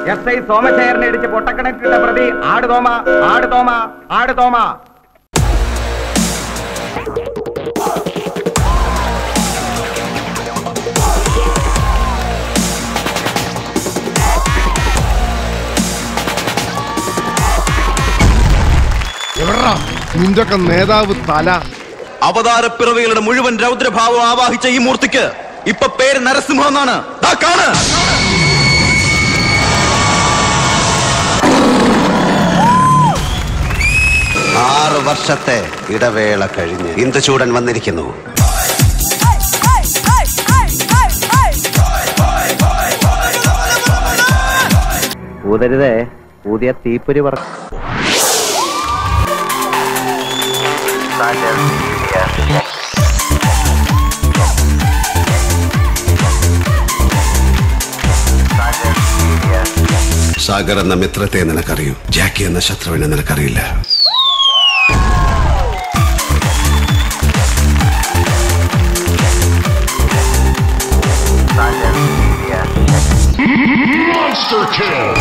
SI സോമശേഖരനെ ഇടിച്ച് പൊട്ടക്കണക്കിട്ട പ്രതി ആടുതോമ ആടുതോമ ആടുതോമ. നിന്റൊക്കെ നേതാവ് തല. അവതാരപ്പിറവികളുടെ മുഴുവൻ രൗദ്രഭാവം ആവാഹിച്ച ഈ മൂർത്തിക്ക് ഇപ്പൊ പേര് നരസിംഹം എന്നാണ്. 6 വർഷത്തെ ഇടവേള കഴിഞ്ഞ് ഇന്ദുചൂടൻ വന്നിരിക്കുന്നു. ഊതരുതേ, പുതിയ തീപ്പൊരി പറ. സാഗർ എന്ന മിത്രത്തെ നിനക്കറിയൂ, ജാക്കി എന്ന ശത്രുവിനെ നിനക്കറിയില്ല. Monster kill!